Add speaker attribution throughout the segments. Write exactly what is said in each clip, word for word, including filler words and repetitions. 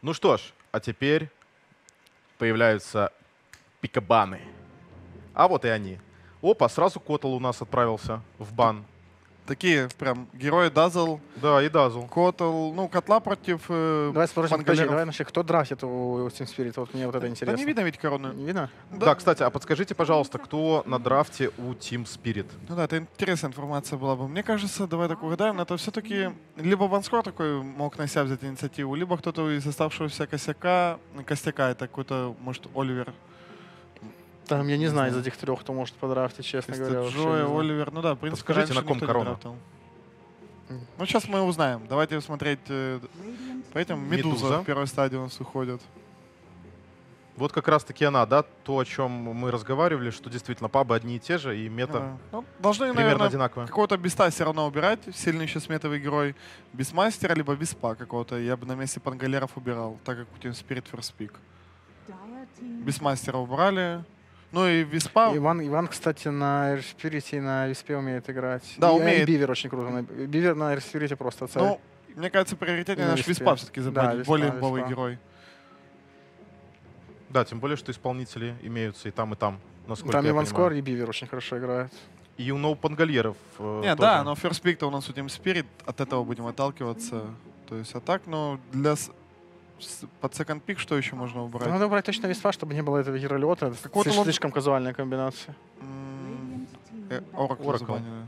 Speaker 1: Ну что ж, а теперь появляются пикабаны. А вот и они. Опа, сразу Котл у нас отправился в бан.
Speaker 2: Такие прям герои Дазл.
Speaker 1: Да, и Дазл.
Speaker 2: Котл, ну, Котла против э,
Speaker 3: Давай спросим, подожди,
Speaker 2: пангалеров.
Speaker 3: давай, значит, кто драфтит у Team Spirit? Вот мне вот это
Speaker 2: Да
Speaker 3: интересно.
Speaker 2: не видно ведь корону.
Speaker 3: Не видно?
Speaker 1: Да. да, кстати, а подскажите, пожалуйста, кто на драфте у Team Spirit?
Speaker 2: Ну да, это интересная информация была бы. Мне кажется, давай так угадаем, это все-таки либо Ванскор такой мог на себя взять инициативу, либо кто-то из оставшегося косяка, костяка, это какой-то, может, Оливер.
Speaker 3: Там я не
Speaker 2: Не
Speaker 3: знаю из
Speaker 2: знаю.
Speaker 3: этих трех, кто может подрафтить, честно говоря. вообще не
Speaker 2: Джоя,
Speaker 3: знаю.
Speaker 2: Оливер, ну да, в принципе,
Speaker 1: Подскажите,
Speaker 2: раньше
Speaker 1: на ком
Speaker 2: никто не
Speaker 1: корона?
Speaker 2: драфтил. Ну, сейчас мы узнаем. Давайте смотреть. э, По этим Медуза,
Speaker 1: Медуза.
Speaker 2: в первой стадии у нас уходит.
Speaker 1: Вот как раз-таки она, да, то, о чем мы разговаривали, что действительно пабы одни и те же, и мета
Speaker 2: Да. Ну, должны,
Speaker 1: примерно
Speaker 2: наверное,
Speaker 1: одинаковая.
Speaker 2: какого-то биста все равно убирать. Сильный еще сметовый герой. Бисмастера, либо биспа какого-то. Я бы на месте пангалеров убирал, так как у тебя Spirit First Pick. Бисмастера убрали. Ну и виспа.
Speaker 3: Иван, Иван, кстати, на Эрспирите и на Виспе умеет играть.
Speaker 2: Да,
Speaker 3: И-
Speaker 2: умеет.
Speaker 3: И Бивер очень круто. на- Бивер на Эрспирите просто царь.
Speaker 2: Ну, мне кажется, приоритетнее
Speaker 3: И на
Speaker 2: наш
Speaker 3: Виспе.
Speaker 2: виспа все-таки
Speaker 3: Да,
Speaker 2: забрать.
Speaker 3: Виспа,
Speaker 2: Более
Speaker 3: Виспа.
Speaker 2: имбовый герой.
Speaker 1: Да, тем более, что исполнители имеются и там, и там, насколько
Speaker 3: Там
Speaker 1: я
Speaker 3: Иван
Speaker 1: понимаю.
Speaker 3: Скор и Бивер очень хорошо играют.
Speaker 1: И у ноу пангальеров э,
Speaker 2: Не,
Speaker 1: тоже.
Speaker 2: да, но First Pick-то у нас у Team Spirit, от этого будем отталкиваться. То есть, а так, ну, для... с- с- под Second Pick что еще можно убрать?
Speaker 3: Надо брать точно Виспа, чтобы не было этого геролета. Это
Speaker 2: Какого-то
Speaker 3: слиш-
Speaker 2: лоб-
Speaker 3: слишком казуальная комбинация.
Speaker 2: М, э, Oracle
Speaker 1: Oracle.
Speaker 2: забанили.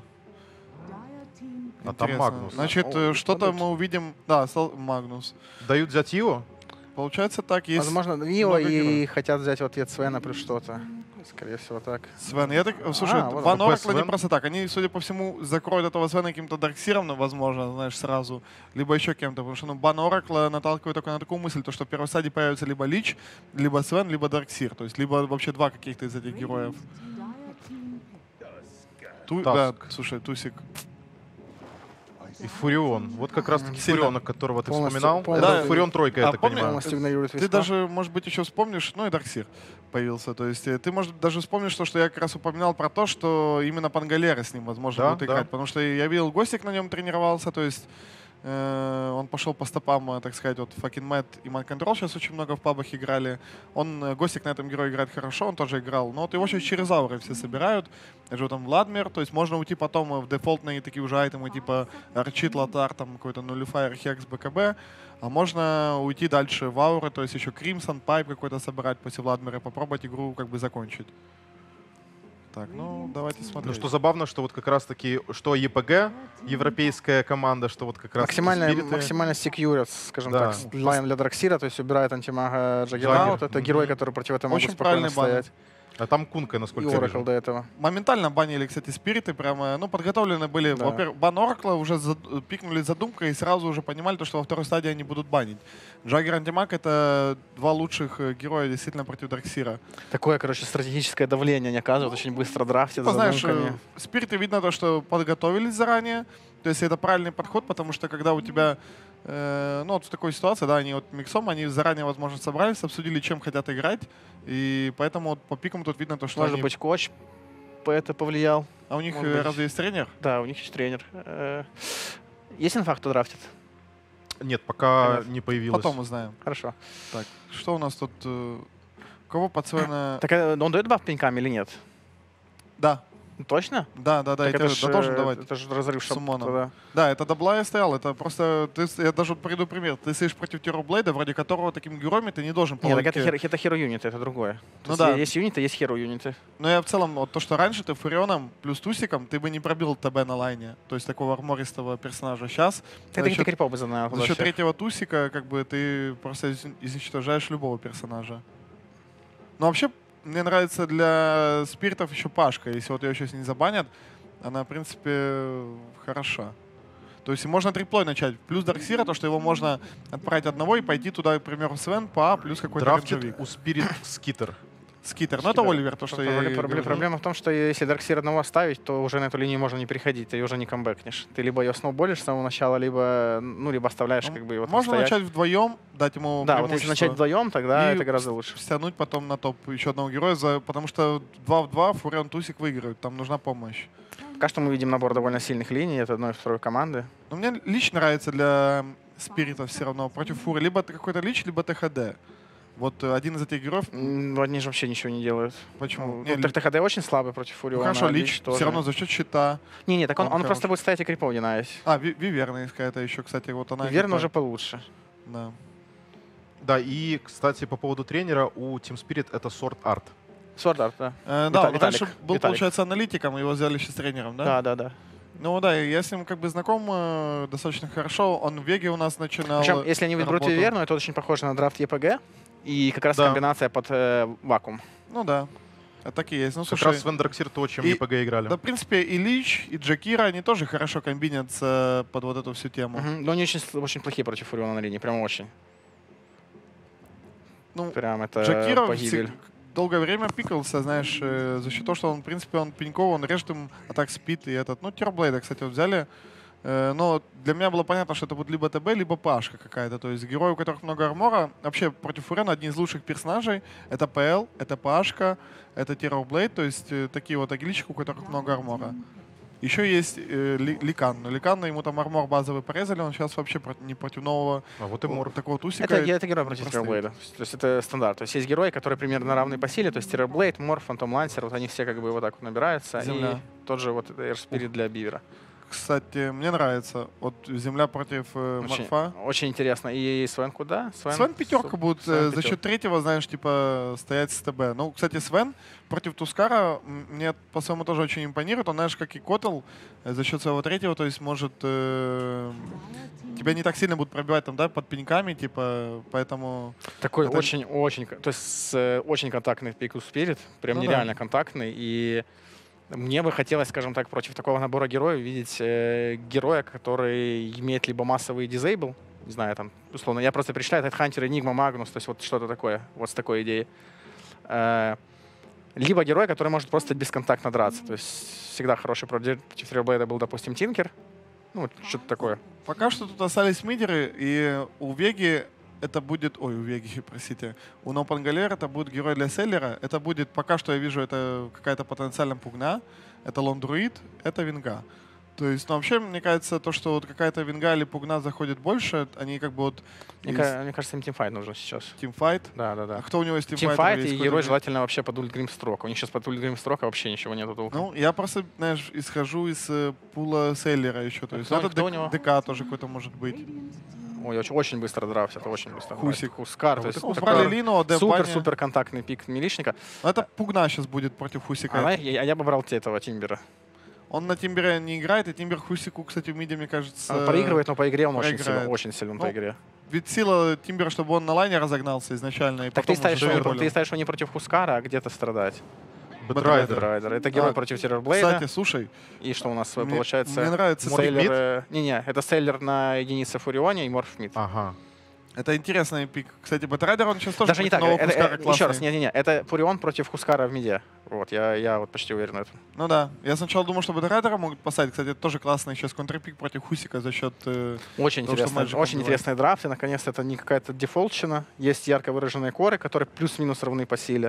Speaker 1: А там
Speaker 2: Интересно.
Speaker 1: Магнус.
Speaker 2: Значит,
Speaker 3: О,
Speaker 2: э, что-то
Speaker 3: подать.
Speaker 2: мы увидим... Да, стал Магнус.
Speaker 1: Дают взять его?
Speaker 2: Получается так, есть...
Speaker 3: Возможно, Нио
Speaker 2: много
Speaker 3: и
Speaker 2: героев.
Speaker 3: хотят взять в ответ Свена плюс что-то. Скорее всего, так.
Speaker 2: Свен, я так... Слушай,
Speaker 3: А, вот
Speaker 2: Ван
Speaker 1: такой
Speaker 2: Оракла не
Speaker 1: Свен.
Speaker 2: просто так. Они, судя по всему, закроют этого Свена каким-то Дарксиром, ну, возможно, знаешь, сразу. Либо еще кем-то. Потому что, ну, Бан Оракла наталкивает только на такую мысль, то, что в первой стадии появится либо Лич, либо Свен, либо Дарксир. То есть, либо вообще два каких-то из этих героев. Ту... Да,
Speaker 1: Таск.
Speaker 2: слушай, Тусик.
Speaker 1: И Фурион. Вот как раз-таки
Speaker 2: Сильно.
Speaker 1: Фурион, которого ты
Speaker 3: Полностью-
Speaker 1: вспоминал.
Speaker 3: полностью-
Speaker 1: Это Фурион тройка, я
Speaker 2: А
Speaker 1: так
Speaker 2: помни-
Speaker 1: понимаю.
Speaker 3: Полностью игнорирует
Speaker 2: Ты
Speaker 3: Виспа.
Speaker 2: даже, может быть, еще вспомнишь, ну и Дарксир появился. То есть э, ты, может, даже вспомнишь то, что я как раз упоминал про то, что именно Пангалера с ним, возможно,
Speaker 1: Да,
Speaker 2: будет
Speaker 1: да.
Speaker 2: играть. Потому что я видел, Гостик на нем тренировался, то есть э, он пошел по стопам, э, так сказать, вот Fucking Mad и Mind Control сейчас очень много в пабах играли. Он, э, Гостик на этом герое играет хорошо, он тоже играл. Но вот его сейчас через ауры все собирают. Я же там Владмир, то есть можно уйти потом э, в дефолтные такие уже айтемы, типа Арчит, Лотар, там какой-то Нулифайр, Хекс, БКБ. А можно уйти дальше в ауры, то есть еще Кримсон, Пайп какой-то собирать после Владмира, попробовать игру как бы закончить. Так, ну давайте смотреть.
Speaker 1: Ну что забавно, что вот как раз-таки, что ЕПГ, европейская команда, что вот как раз
Speaker 3: Максимально, максимально секьюрит, скажем
Speaker 1: Да.
Speaker 3: так, лайн для Драксира, то есть убирает антимага Джаггернаут.
Speaker 1: Джаггер.
Speaker 3: Это
Speaker 1: Мгм.
Speaker 3: герой, который против этого
Speaker 2: Очень
Speaker 3: может спокойно
Speaker 2: правильный бан.
Speaker 3: стоять.
Speaker 1: А там Кунка,
Speaker 3: И
Speaker 1: насколько я
Speaker 3: Оракл
Speaker 1: вижу.
Speaker 3: до этого.
Speaker 2: Моментально банили, кстати, спириты, прямо, ну, подготовлены были.
Speaker 3: Да.
Speaker 2: Во-первых, бан Оракла уже зад- пикнули задумкой и сразу уже понимали, то, что во второй стадии они будут банить. Джаггер и Антимаг — это два лучших э, героя действительно против Дарксира.
Speaker 3: Такое, короче, стратегическое давление они оказывают, очень быстро драфтят
Speaker 2: Типа,
Speaker 3: за
Speaker 2: знаешь,
Speaker 3: задумками.
Speaker 2: э, спириты видно то, что подготовились заранее. То есть это правильный подход, потому что когда у тебя, э, ну вот в такой ситуации, да, они вот миксом, они заранее, возможно, собрались, обсудили, чем хотят играть. И поэтому вот по пикам тут видно то, что
Speaker 3: Может
Speaker 2: они...
Speaker 3: быть, коуч по это повлиял.
Speaker 2: А у них
Speaker 3: может
Speaker 2: э,
Speaker 3: быть.
Speaker 2: разве есть тренер?
Speaker 3: Да, у них есть тренер. Э, Есть инфа, кто драфтит?
Speaker 1: Нет, пока
Speaker 3: Понятно.
Speaker 1: не появилось.
Speaker 2: Потом узнаем.
Speaker 3: Хорошо.
Speaker 2: Так, что у нас тут? э, Кого под Свена...
Speaker 3: Так э, он дает баф пенькам или нет?
Speaker 2: Да,
Speaker 3: Точно?
Speaker 2: да, да, да,
Speaker 3: Так
Speaker 2: и
Speaker 3: это
Speaker 2: ты-
Speaker 3: ж,
Speaker 2: да, должен
Speaker 3: э,
Speaker 2: давать.
Speaker 3: Это же разрыв
Speaker 2: с Сумоном.
Speaker 3: шапка.
Speaker 2: Да, это дабла я стоял, это просто, ты, с- я даже приду пример, ты стоишь против Террорблейда, вроде которого такими героями ты не должен по
Speaker 3: Нет, так это,
Speaker 2: логике-
Speaker 3: хер- это херо юниты, это другое. То
Speaker 2: Ну
Speaker 3: есть
Speaker 2: да.
Speaker 3: Есть юниты, есть херо юниты.
Speaker 2: Но я в целом, вот то, что раньше ты Фурионом плюс Тусиком, ты бы не пробил ТБ на лайне, то есть такого армористого персонажа. Сейчас
Speaker 3: Ты
Speaker 2: за
Speaker 3: таких
Speaker 2: счет,
Speaker 3: крипов бы занал.
Speaker 2: за счет третьего Тусика как бы ты просто из- изничтожаешь любого персонажа. Но вообще мне нравится для спиритов еще Пашка, если вот ее сейчас не забанят, она, в принципе, хороша. То есть можно триплой начать. Плюс Дарксира, то, что его можно отправить одного и пойти туда, к примеру, Свен, по А, плюс какой-то
Speaker 1: Драфтит
Speaker 2: рейнджевик.
Speaker 1: у Спирит Скитер.
Speaker 2: Скитер. Но это
Speaker 3: Скитер.
Speaker 2: Оливер, то, что я
Speaker 3: Проблема,
Speaker 2: и
Speaker 3: проблема-
Speaker 2: говорю.
Speaker 3: проблема в том, что если Дарксир одного оставить, то уже на эту линию можно не приходить, ты ее уже не камбэкнешь. Ты либо ее сноуболишь с самого начала, либо, ну, либо оставляешь
Speaker 2: Ну,
Speaker 3: как бы его там
Speaker 2: можно
Speaker 3: стоять.
Speaker 2: начать вдвоем, дать ему
Speaker 3: Да, вот если
Speaker 2: преимущество,
Speaker 3: начать вдвоем, тогда
Speaker 2: и
Speaker 3: это гораздо лучше.
Speaker 2: стянуть потом на топ еще одного героя, за, потому что два в два Фурион Тусик выиграют, там нужна помощь.
Speaker 3: Пока что мы видим набор довольно сильных линий, это одной и второй команды.
Speaker 2: Но мне лично нравится для спиритов все равно против фуры. Либо это какой-то лич, либо ТХД. Вот э, один из этих героев.
Speaker 3: М, Они же вообще ничего не делают.
Speaker 2: Почему?
Speaker 3: Ну,
Speaker 2: Не,
Speaker 3: ну,
Speaker 2: ли-
Speaker 3: ТХД очень слабый против
Speaker 2: ну,
Speaker 3: Фуриона.
Speaker 2: хорошо,
Speaker 3: а
Speaker 2: лич
Speaker 3: тоже.
Speaker 2: все равно за счет щита.
Speaker 3: Не-не, так он,
Speaker 2: он
Speaker 3: он
Speaker 2: хорош.
Speaker 3: просто будет стоять и крипов динаясь.
Speaker 2: А, Ви- Виверна есть какая-то еще, кстати, вот она.
Speaker 3: Верно
Speaker 2: типа-
Speaker 3: уже получше.
Speaker 2: Да.
Speaker 1: Да, и, кстати, по поводу тренера, у Team Spirit это Sword Art.
Speaker 3: Sword Art, да.
Speaker 2: Э, да,
Speaker 3: Вита-
Speaker 2: он
Speaker 3: Виталик,
Speaker 2: раньше был,
Speaker 3: Виталик.
Speaker 2: получается, аналитиком, его взяли сейчас тренером, да?
Speaker 3: Да, да, да.
Speaker 2: Ну да, и я с ним как бы знаком э, достаточно хорошо. Он в Веге у нас начинал.
Speaker 3: Причем, если они выберут
Speaker 2: работу.
Speaker 3: Виверну, это очень похоже на драфт ЕПГ. И как раз
Speaker 1: Да.
Speaker 3: комбинация под э, вакуум.
Speaker 2: Ну да, а так и есть. Ну,
Speaker 1: Как
Speaker 2: слушай,
Speaker 1: раз с Вендерксир то, чем
Speaker 2: и-
Speaker 1: ЕПГ играли.
Speaker 2: да, в принципе, и Лич, и Джакира, они тоже хорошо комбинятся под вот эту всю тему.
Speaker 3: Мгм. Но они очень, с- очень плохие против Фуриона на линии, прям очень.
Speaker 2: Ну,
Speaker 3: Прям это
Speaker 2: Джакира
Speaker 3: погибель.
Speaker 2: все- долгое время пикался, знаешь, э, за счет того, что он, в принципе, он пеньков, он режет им атак спид и этот. Ну, Терблейда, кстати, вот взяли. Э, Но для меня было понятно, что это будет либо ТБ, либо Пашка какая-то. То есть герои, у которых много армора. Вообще, против Фурена одни из лучших персонажей. Это ПЛ, это Пашка, это Террорблейд. То есть э, такие вот агильчики, у которых много армора. Еще есть э, Ли- Ликан. Но Ликан, ему там армор базовый порезали, он сейчас вообще про- не против нового
Speaker 1: А вот и Морф.
Speaker 2: такого тусика.
Speaker 3: Это, это герой против
Speaker 2: простые.
Speaker 3: Террорблейда. То есть это стандарт. То есть есть герои, которые примерно равны по силе. То есть Террорблейд, Морф, Фантом Лансер, вот они все как бы вот так вот набираются.
Speaker 2: Земля.
Speaker 3: И тот же вот Air Spirit для Бивера.
Speaker 2: Кстати, мне нравится. Вот Земля против э,
Speaker 3: Очень,
Speaker 2: Морфа.
Speaker 3: очень интересно. И Свен куда?
Speaker 2: Свен пятерка
Speaker 3: су-
Speaker 2: будет
Speaker 3: Свен
Speaker 2: э, за
Speaker 3: пятерка.
Speaker 2: счет третьего, знаешь, типа стоять с ТБ. Ну, кстати, Свен против Тускара м, мне по-своему тоже очень импонирует. Он, знаешь, как и Котл, э, за счет своего третьего, то есть может э, тебя не так сильно будут пробивать там, да, под пеньками, типа, поэтому...
Speaker 3: Такой
Speaker 2: Это-
Speaker 3: очень-очень, то есть с, э, очень контактный Пику Спирит, прям
Speaker 2: Ну да.
Speaker 3: нереально контактный. И мне бы хотелось, скажем так, против такого набора героев видеть э, героя, который имеет либо массовый дизейбл, не знаю, там, условно, я просто перечисляю, это Хантер, Энигма, Магнус, то есть вот что-то такое, вот с такой идеей. Э, либо герой, который может просто бесконтактно драться, то есть всегда хороший против против Террорблейда был, допустим, Тинкер, ну, вот что-то такое.
Speaker 2: Пока что тут остались мидеры, и у Веги это будет... Ой, у Веги, простите. У Нопангалер это будет герой для селлера. Это будет, пока что я вижу, это какая-то потенциально пугна. Это лондруид, это винга. То есть, ну, вообще, мне кажется, то, что вот какая-то винга или пугна заходит больше, они как бы вот...
Speaker 3: Мне,
Speaker 2: из
Speaker 3: ка- мне кажется, им тимфайт нужен сейчас.
Speaker 2: Тимфайт.
Speaker 3: Да, да, да.
Speaker 2: А кто у него есть тимфайт?
Speaker 3: Тимфайт
Speaker 2: Есть
Speaker 3: и
Speaker 2: какой-то
Speaker 3: герой
Speaker 2: же-
Speaker 3: желательно вообще под Ультгрим Строка. У них сейчас под Ультгрим Строка вообще ничего нету толком.
Speaker 2: Ну, я просто, знаешь, исхожу из э, пула селлера еще. То
Speaker 3: А
Speaker 2: есть,
Speaker 3: кто-
Speaker 2: это
Speaker 3: кто у
Speaker 2: ДК
Speaker 3: него?
Speaker 2: ДК тоже какой-то может быть.
Speaker 3: Ой, очень, очень быстро драфт, это очень быстро.
Speaker 2: Хусик.
Speaker 3: Хускар,
Speaker 1: А
Speaker 3: то
Speaker 1: вот
Speaker 3: есть
Speaker 2: Ну,
Speaker 3: такой
Speaker 2: брали Лину, Адеп, Баня.
Speaker 3: супер-супер контактный пик милишника.
Speaker 2: Ну, это пугна сейчас будет против Хусика.
Speaker 3: А, я, я бы брал те этого Тимбера.
Speaker 2: Он на Тимбере не играет, и Тимбер Хусику, кстати, в миде, мне кажется...
Speaker 3: Он проигрывает, но по игре он очень
Speaker 2: проиграет.
Speaker 3: силен, очень силен
Speaker 2: Ну,
Speaker 3: по игре.
Speaker 2: Ведь сила Тимбера, чтобы он на лайне разогнался изначально, и
Speaker 3: Так ты
Speaker 2: потом
Speaker 3: ставишь,
Speaker 2: уже
Speaker 3: его,
Speaker 2: контролил.
Speaker 3: ты ставишь его не против Хускара, а где-то страдать.
Speaker 1: Бэтрайдер.
Speaker 3: Райдер. Это герой
Speaker 2: А,
Speaker 3: против Террорблейда.
Speaker 2: Кстати, слушай,
Speaker 3: И что у нас э,
Speaker 2: мне,
Speaker 3: получается?
Speaker 2: мне нравится этот
Speaker 3: Сейлер,
Speaker 2: пик.
Speaker 3: э, Не-не, это Сейлер на единице Фурионе и Морф Мид.
Speaker 1: Ага.
Speaker 2: Это интересный пик. Кстати, Бэтрайдер, он сейчас тоже
Speaker 3: Даже не так.
Speaker 2: против нового
Speaker 3: это-
Speaker 2: Хускара
Speaker 3: это- еще раз,
Speaker 2: классный.
Speaker 3: не-не-не. Это Фурион против Хускара в миде. Вот, я, я вот почти уверен в этом.
Speaker 2: Ну да. Я сначала думал, что Бэтрайдера могут поставить. Кстати, это тоже классный сейчас контрпик против Хусика за счет... э,
Speaker 3: Очень
Speaker 2: То, что
Speaker 3: интересный,
Speaker 2: Magic
Speaker 3: очень
Speaker 2: убивает.
Speaker 3: интересный драфт. И наконец-то это не какая-то дефолтщина. Есть ярко выраженные коры, которые плюс-минус равны по силе.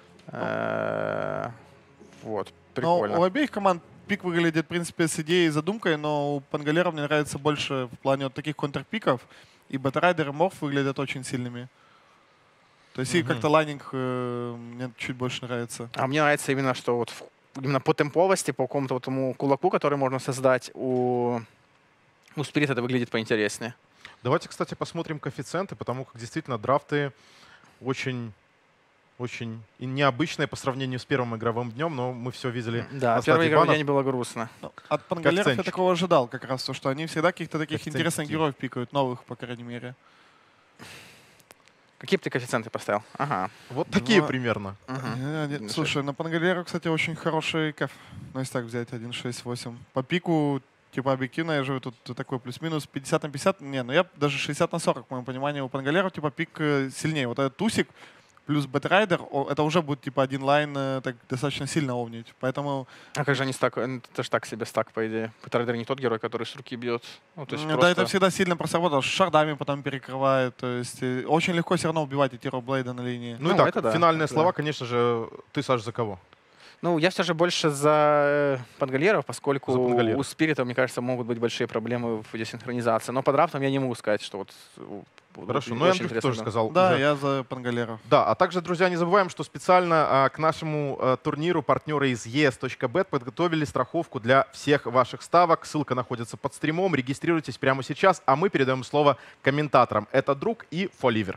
Speaker 3: Э, Вот,
Speaker 2: Но
Speaker 3: прикольно.
Speaker 2: у обеих команд пик выглядит, в принципе, с идеей и задумкой, но у Пангалера мне нравится больше в плане вот таких контрпиков. И Бэтрайдер и Морф выглядят очень сильными. То есть их
Speaker 1: Мгм.
Speaker 2: как-то лайнинг э, мне чуть больше нравится.
Speaker 3: А мне нравится именно, что вот в- именно по темповости, по какому-то вот тому кулаку, который можно создать, у, у Spirit это выглядит поинтереснее.
Speaker 1: Давайте, кстати, посмотрим коэффициенты, потому как действительно драфты очень, очень и необычные по сравнению с первым игровым днем, но мы все видели.
Speaker 3: Да,
Speaker 1: на
Speaker 3: первый
Speaker 1: стадии
Speaker 3: игровой
Speaker 1: банов.
Speaker 3: день было грустно.
Speaker 2: Ну, от Пангалеров я
Speaker 1: Коэффициентчик.
Speaker 2: такого ожидал как раз, то, что они всегда каких-то таких
Speaker 1: Коэффициентчики.
Speaker 2: интересных героев пикают, новых, по крайней мере.
Speaker 3: Какие бы ты коэффициенты поставил? Ага.
Speaker 1: Вот такие
Speaker 2: Ну,
Speaker 1: примерно.
Speaker 3: Мгм.
Speaker 2: Э, не-
Speaker 3: один
Speaker 2: Слушай, на Пангалеру, кстати, очень хороший кэф. Ну, если так взять, один шесть восемь. По пику, типа, объективно, я же тут такой плюс-минус пятьдесят на пятьдесят. Не, ну я даже шестьдесят на сорок, по моему пониманию, у Пангалеров, типа, пик э, сильнее. Вот этот тусик плюс Бэтрайдер, о, это уже будет, типа, один лайн э, так достаточно сильно овнить. Поэтому,
Speaker 3: А как же они стак? Это же так себе стак, по идее. Петрайдер не тот герой, который с руки бьет. Ну, то есть
Speaker 2: м, да,
Speaker 3: просто-
Speaker 2: это всегда сильно просто работало. С шардами потом перекрывает. То есть э, очень легко все равно убивать эти Террорблейда на линии.
Speaker 1: Ну,
Speaker 3: Ну,
Speaker 1: и так,
Speaker 3: это да,
Speaker 1: финальные
Speaker 3: это
Speaker 1: слова,
Speaker 3: да.
Speaker 1: конечно же, ты, Саш, за кого?
Speaker 3: Ну, я все же больше за пангольеров, поскольку
Speaker 1: За пангольеров.
Speaker 3: у Спирита, мне кажется, могут быть большие проблемы в десинхронизации. Но по драфтам я не могу сказать, что вот...
Speaker 1: Хорошо, ну и Андрюх тоже сказал.
Speaker 2: Да,
Speaker 1: уже.
Speaker 2: я за панголеров.
Speaker 1: Да, а также, друзья, не забываем, что специально а, к нашему а, турниру партнеры из и эс точка бет подготовили страховку для всех ваших ставок. Ссылка находится под стримом. Регистрируйтесь прямо сейчас, а мы передаем слово комментаторам. Это Друг и Фоливер.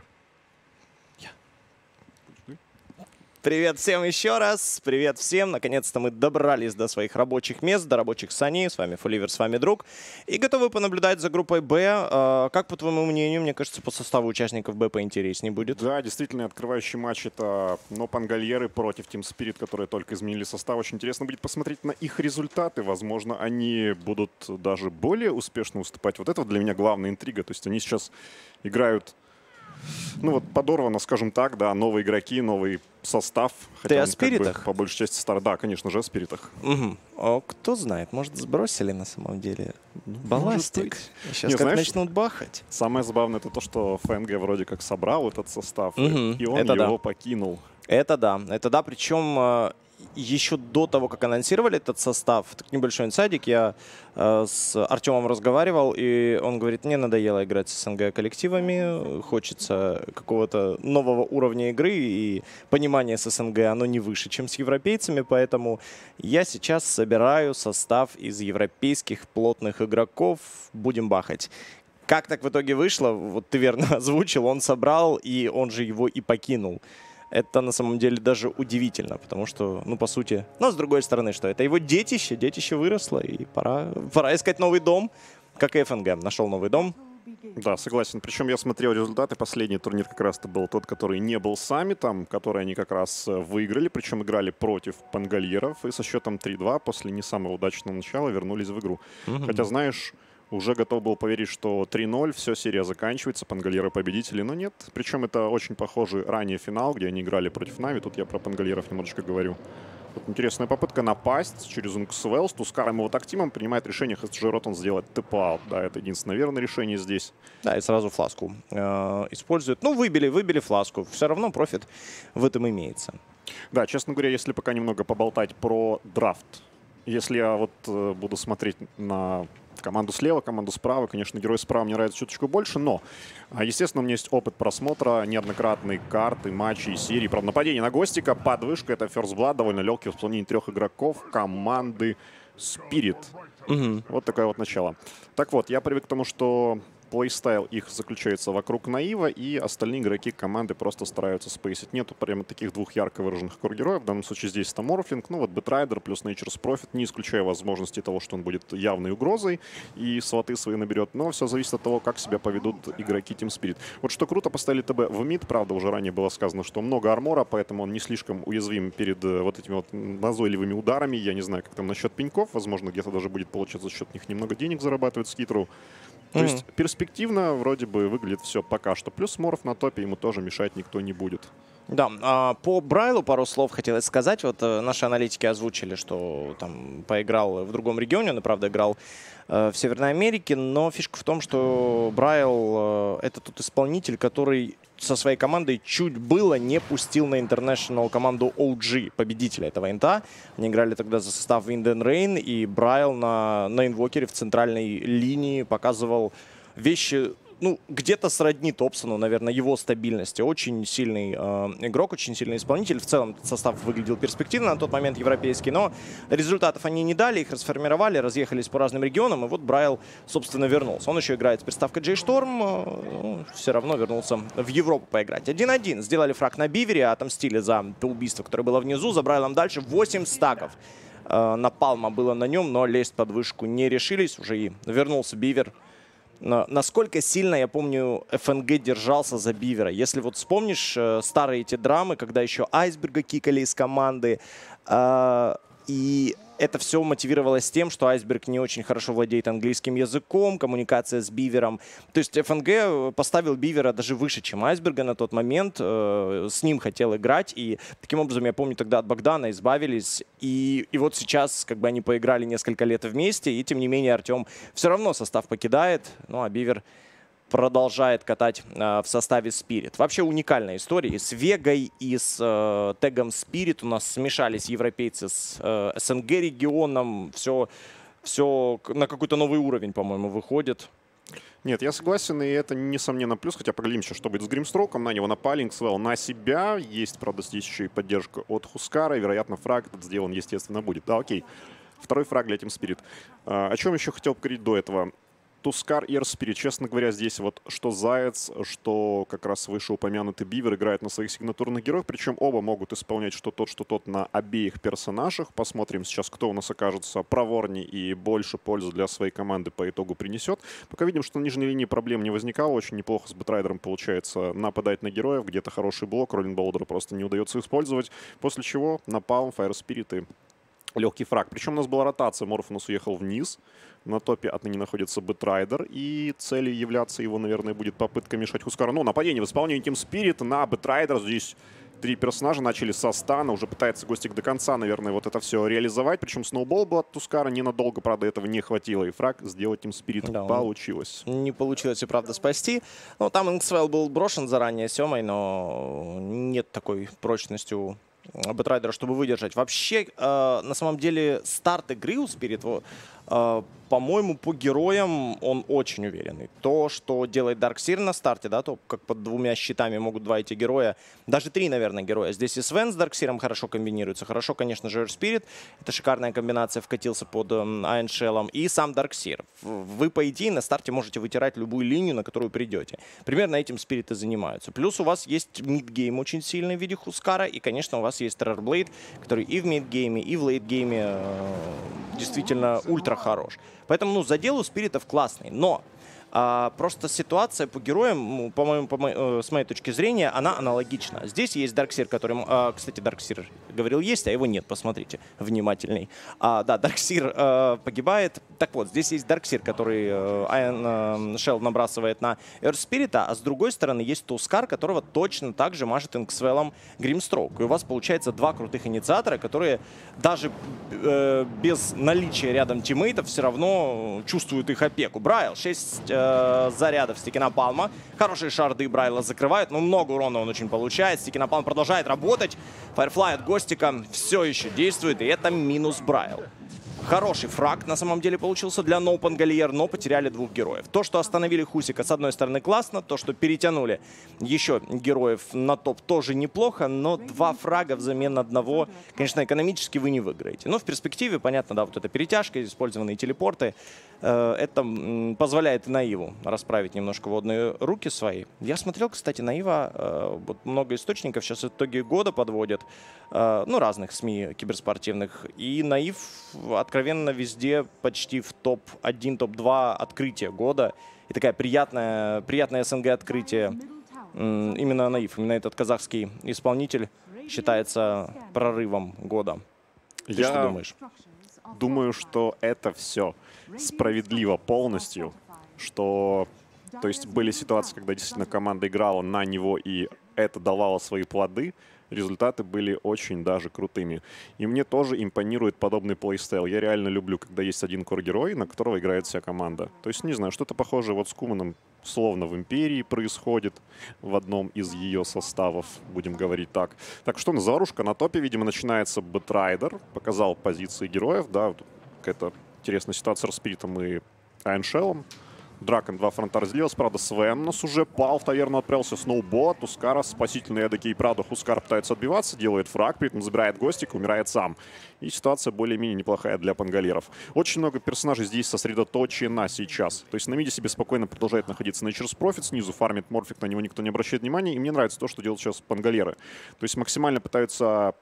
Speaker 4: Привет всем еще раз, привет всем. Наконец-то мы добрались до своих рабочих мест, до рабочих саней. С вами Фоливер, с вами Друг. И готовы понаблюдать за группой Б. Как, по твоему мнению, мне кажется, по составу участников Б поинтереснее будет?
Speaker 5: Да, действительно, открывающий матч — это но пангольеры против Team Spirit, которые только изменили состав. Очень интересно будет посмотреть на их результаты. Возможно, они будут даже более успешно выступать. Вот это для меня главная интрига. То есть они сейчас играют... Ну вот подорвано, скажем так, да, новые игроки, новый состав.
Speaker 4: Ты о
Speaker 5: он,
Speaker 4: спиритах?
Speaker 5: Как бы, по большей части стар. Да, конечно же, о спиритах.
Speaker 4: Угу. А кто знает, может, сбросили на самом деле балластик. Сейчас
Speaker 5: Не,
Speaker 4: как
Speaker 5: знаешь,
Speaker 4: начнут бахать.
Speaker 5: Самое забавное — это то, что ФНГ вроде как собрал этот состав,
Speaker 4: Мгм.
Speaker 5: и он
Speaker 4: Это
Speaker 5: его
Speaker 4: да.
Speaker 5: покинул.
Speaker 4: Это да, это да, причем э, еще до того, как анонсировали этот состав, так небольшой инсайдик, я э, с Артемом разговаривал, и он говорит, мне надоело играть с СНГ коллективами, хочется какого-то нового уровня игры, и понимание с СНГ, оно не выше, чем с европейцами, поэтому я сейчас собираю состав из европейских плотных игроков, будем бахать. Как так в итоге вышло, вот ты верно озвучил, он собрал, и он же его и покинул. Это на самом деле даже удивительно, потому что, ну, по сути... Но с другой стороны, что это его детище, детище выросло, и пора, пора искать новый дом, как и ФНГ. Нашел новый дом.
Speaker 5: Да, согласен. Причем я смотрел результаты. Последний турнир как раз-то был тот, который не был саммитом, который они как раз выиграли, причем играли против пангольеров, и со счетом три-два после не самого удачного начала вернулись в игру.
Speaker 4: Угу.
Speaker 5: Хотя, знаешь... Уже готов был поверить, что три-ноль, все, серия заканчивается, пангольеры победители, но нет. Причем это очень похожий ранее финал, где они играли против Нави. Тут я про пангольеров немножечко говорю. Вот интересная попытка напасть через Унксвелл с Тускаром и его тактимом принимает решение Хэсджеротон сделать тэп-аут. Да, это единственное верное решение здесь.
Speaker 4: Да, и сразу фласку э, используют. Ну, выбили, выбили фласку. Все равно профит в этом имеется.
Speaker 5: Да, честно говоря, если пока немного поболтать про драфт. Если я вот э, буду смотреть на... команду слева, команду справа. Конечно, герой справа мне нравится чуточку больше, но, естественно, у меня есть опыт просмотра неоднократной карты, матчей, серии. Правда, нападение на Гостика, подвышка, это First Blood, довольно легкий в исполнении трех игроков команды Spirit.
Speaker 4: Угу.
Speaker 5: Вот такое вот начало. Так вот, я привык к тому, что плейстайл их заключается вокруг Наива, и остальные игроки команды просто стараются спейсить. Нету прямо таких двух ярко выраженных кор-героев. В данном случае здесь это Морфлинг, ну вот Бэтрайдер плюс Nature's Prophet, не исключая возможности того, что он будет явной угрозой и сваты свои наберет. Но все зависит от того, как себя поведут игроки Team Spirit. Вот что круто, поставили ТБ в мид. Правда, уже ранее было сказано, что много армора, поэтому он не слишком уязвим перед вот этими вот назойливыми ударами. Я не знаю, как там насчет пеньков. Возможно, где-то даже будет получаться за счет них немного денег зарабатывать Скитру. То mm-hmm. есть перспективно вроде бы выглядит все пока что. Плюс Морф на топе, ему тоже мешать никто не будет.
Speaker 4: Да, а по Брайлу пару слов хотелось сказать. Вот э, наши аналитики озвучили, что там поиграл в другом регионе, он, правда, играл э, в Северной Америке, но фишка в том, что Брайл э, это тот исполнитель, который со своей командой чуть было не пустил на International команду о джи, победителя этого инта. Они играли тогда за состав Wind and Rain, и Брайл на, на инвокере в центральной линии показывал вещи, ну, где-то сродни Топсону, наверное, его стабильности. Очень сильный э, игрок, очень сильный исполнитель. В целом состав выглядел перспективно на тот момент европейский, но результатов они не дали, их расформировали, разъехались по разным регионам, и вот Брайл, собственно, вернулся. Он еще играет с приставкой J-Storm, э, ну, все равно вернулся в Европу поиграть. один-один. Сделали фраг на Бивере, отомстили за то убийство, которое было внизу, за Брайлом дальше восемь стаков. Э, напалма было на нем, но лезть под вышку не решились, уже и вернулся Бивер. Но насколько сильно, я помню, ФНГ держался за Бивера. Если вот вспомнишь э, старые эти драмы, когда еще Айсберга кикали из команды, э, и это все мотивировалось тем, что Айсберг не очень хорошо владеет английским языком, коммуникация с Бивером. То есть ФНГ поставил Бивера даже выше, чем Айсберга на тот момент. Э, с ним хотел играть. И таким образом, я помню, тогда от Богдана избавились. И, и вот сейчас как бы они поиграли несколько лет вместе. И тем не менее Артем все равно состав покидает. Ну а Бивер продолжает катать э, в составе Spirit. Вообще уникальная история. И с Вегой, и с э, тегом Spirit у нас смешались европейцы с э, СНГ регионом. Все, все на какой-то новый уровень, по-моему, выходит.
Speaker 5: Нет, я согласен, и это, несомненно, плюс. Хотя поглядим еще, что будет с Гримстроком. На него напали, Инксвелл на себя. Есть, правда, здесь еще и поддержка от Хускара. Вероятно, фраг этот сделан, естественно, будет. Да, окей. Второй фраг для Team Spirit. А, о чем еще хотел поговорить до этого? Тускар и Эрспирит. Честно говоря, здесь вот что Заяц, что как раз вышеупомянутый Бивер играют на своих сигнатурных героях. Причем оба могут исполнять что тот, что тот на обеих персонажах. Посмотрим сейчас, кто у нас окажется проворнее и больше пользы для своей команды по итогу принесет. Пока видим, что на нижней линии проблем не возникало. Очень неплохо с Бэтрайдером получается нападать на героев. Где-то хороший блок. Роллинг Болдеру просто не удается использовать. После чего напалм, Фаерспирит и легкий фраг. Причем у нас была ротация. Морф у нас уехал вниз. На топе отныне находится Бэтрайдер. И целью являться его, наверное, будет попытка мешать Хускару. Ну, нападение в исполнении Team Spirit на Бэтрайдер. Здесь три персонажа начали со стана. Уже пытается Гостик до конца, наверное, вот это все реализовать. Причем сноубол был от Тускара. Ненадолго, правда, этого не хватило. И фраг сделать Team Spirit да, получилось.
Speaker 4: Не получилось и, правда, спасти. Ну, там Инксвелл был брошен заранее Семой, но нет такой прочности у Бэтрайдера, чтобы выдержать. Вообще, э, на самом деле, старт игры у Spirit, э, по-моему, по героям он очень уверенный. То, что делает Дарксир на старте, да, то, как под двумя щитами могут два эти героя, даже три, наверное, героя. Здесь и Свен с Дарксиром хорошо комбинируется. Хорошо, конечно же, Эрспирит. Это шикарная комбинация, вкатился под Iron Shell'ом. И сам Дарксир. Вы, по идее, на старте можете вытирать любую линию, на которую придете. Примерно этим Спириты занимаются. Плюс у вас есть мидгейм очень сильный в виде Хускара. И, конечно, у вас есть Террорблейд, который и в мидгейме, и в лейтгейме э, действительно ультра хорош. Поэтому, ну, задел у Спиритов классный. Но а, просто ситуация по героям, ну, по-моему, по э, с моей точки зрения, она аналогична. Здесь есть Дарксир, который... Э, кстати, Дарксир говорил есть, а его нет. Посмотрите внимательней. А, да, Дарксир э, погибает. Так вот, здесь есть Дарксир, который э, Iron Shell набрасывает на Эрспирита, а с другой стороны есть Тускар, которого точно так же мажет Инксвеллом Гримстроук. И у вас получается два крутых инициатора, которые даже э, без наличия рядом тиммейтов все равно чувствуют их опеку. Брайл, шесть э, зарядов Стикинапалма. Хорошие шарды Брайла закрывают, но много урона он очень получает. Стикинапалм продолжает работать. Firefly от Гостика все еще действует, и это минус Брайл. Хороший фраг на самом деле получился для No Pangolier, но потеряли двух героев. То, что остановили Хусика, с одной стороны, классно. То, что перетянули еще героев на топ, тоже неплохо. Но два фрага взамен одного, конечно, экономически вы не выиграете. Но в перспективе, понятно, да, вот эта перетяжка, использованные телепорты, э, это м, позволяет Наиву расправить немножко водные руки свои. Я смотрел, кстати, Наива, э, вот много источников сейчас итоги года подводят, э, ну, разных СМИ киберспортивных. И Наив от откровенно везде почти в топ один, топ два открытия года. И такая приятная, приятное СНГ открытие. Именно Наив, именно этот казахский исполнитель считается прорывом года. Ты
Speaker 5: Я
Speaker 4: что думаешь?
Speaker 5: Думаю, что это все справедливо полностью. Что, то есть были ситуации, когда действительно команда играла на него, и это давало свои плоды. Результаты были очень даже крутыми. И мне тоже импонирует подобный плейстайл. Я реально люблю, когда есть один кор-герой, на которого играет вся команда. То есть, не знаю, что-то похожее вот с Куманом словно в Империи происходит в одном из ее составов, будем говорить так. Так что, заварушка на топе, видимо, начинается Бэтрайдер. Показал позиции героев, да, какая-то интересная ситуация с Спиритом и Iron Shell'ом. Дракон два фронта разделилась, правда, Свен у нас уже пал, в таверну отправился Сноубо, Тускара, спасительный эдакий, правда, Хускар пытается отбиваться, делает фраг, при этом забирает Гостика, умирает сам. И ситуация более-менее неплохая для панголеров. Очень много персонажей здесь сосредоточено сейчас. То есть на миде себе спокойно продолжает находиться Nature's Prophet, снизу фармит Морфик, на него никто не обращает внимания, и мне нравится то, что делают сейчас панголеры. То есть максимально пытаются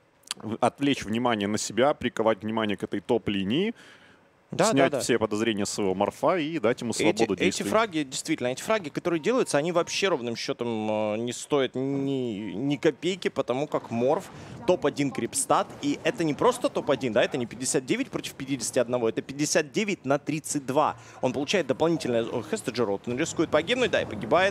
Speaker 5: отвлечь внимание на себя, приковать внимание к этой топ-линии, да, снять да, да. все подозрения своего Морфа и дать ему свободу
Speaker 4: эти,
Speaker 5: действий.
Speaker 4: Эти фраги, действительно, эти фраги, которые делаются, они вообще ровным счетом не стоят ни, ни копейки, потому как Морф топ один крипстат. И это не просто топ один, да, это не пятьдесят девять против пятидесяти одного, это пятьдесят девять на тридцать два. Он получает дополнительное хестеджерот, он рискует погибнуть, да, и погибает.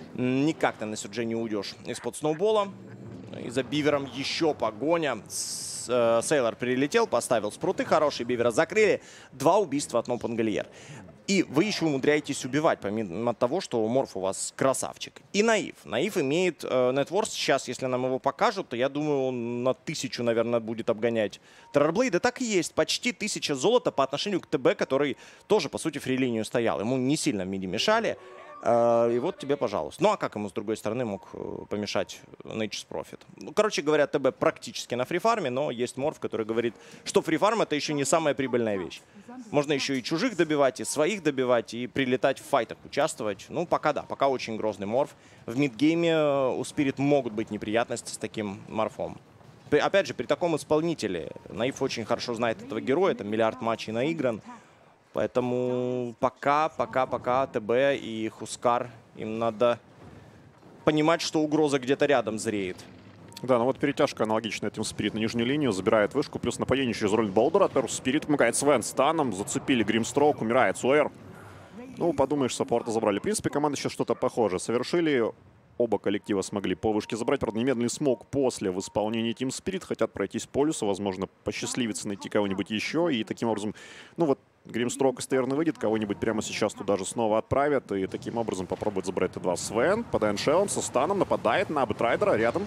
Speaker 4: Никак ты на Сюджи не уйдешь из-под сноубола. И за Бивером еще погоня. Сейлор прилетел, поставил спруты хорошие, Бивера закрыли. Два убийства от No Pangolier. И вы еще умудряетесь убивать, помимо того, что Морф у вас красавчик. И Наив. Наив имеет э, нетворс сейчас, если нам его покажут, то я думаю, он на тысячу, наверное, будет обгонять Террорблейда. Так и есть. Почти тысяча золота по отношению к ТБ, который тоже, по сути, фрилинию стоял. Ему не сильно в миде мешали. Э, и вот тебе, пожалуйста. Ну а как ему, с другой стороны, мог помешать Nature's Prophet? Ну, короче говоря, ТБ практически на фрифарме, но есть Морф, который говорит, что фрифарм — это еще не самая прибыльная вещь. Можно еще и чужих добивать, и своих добивать, и прилетать в файтах, участвовать. Ну, пока да, пока очень грозный Морф. В мидгейме у Спирит могут быть неприятности с таким Морфом. При, опять же, при таком исполнителе Наив очень хорошо знает этого героя, там миллиард матчей наигран. Поэтому пока, пока, пока ТБ и Хускар, им надо понимать, что угроза где-то рядом зреет.
Speaker 5: Да, ну вот перетяжка аналогичная Team Spirit на нижнюю линию, забирает вышку, плюс нападение через роль Болдера. Теперь Spirit помогает Свен станом, зацепили Гримстроук, умирает Суэр. Ну, подумаешь, саппорта забрали. В принципе, команда сейчас что-то похожее совершили. Оба коллектива смогли по вышке забрать. Правда, немедленный смог после в исполнении Team Spirit. Хотят пройтись по полюсу, возможно, посчастливиться найти кого-нибудь еще. И таким образом, ну вот, Гримстрок из таверны выйдет, кого-нибудь прямо сейчас туда же снова отправят. И таким образом попробует забрать Т два. Свен под Эншелом со станом нападает на Бэтрайдера рядом.